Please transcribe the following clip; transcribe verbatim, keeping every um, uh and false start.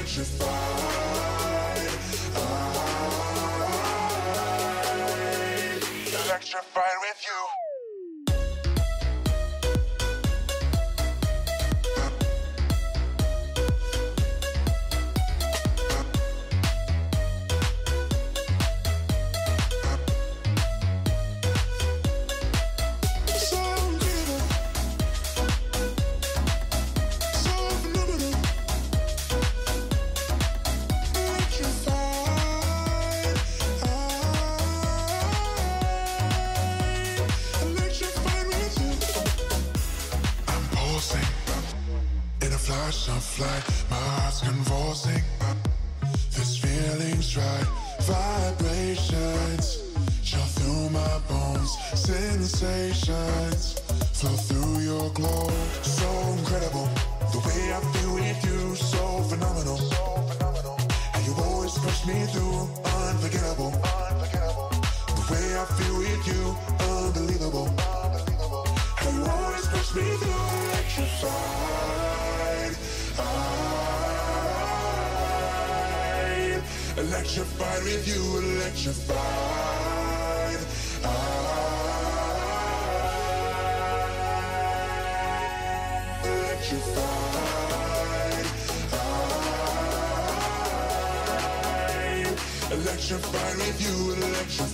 electrified. I'm electrified with you. Flight, my heart's convulsing. This feeling's right. Vibrations chill through my bones. Sensations flow through your glow. So incredible, the way I feel with you. So phenomenal, and you always push me through. Unforgettable, the way I feel with you. Unbelievable, and you always push me through. Electrified. I'm electrified with you, electrified. I'm electrified. I'm electrified with you, electrified.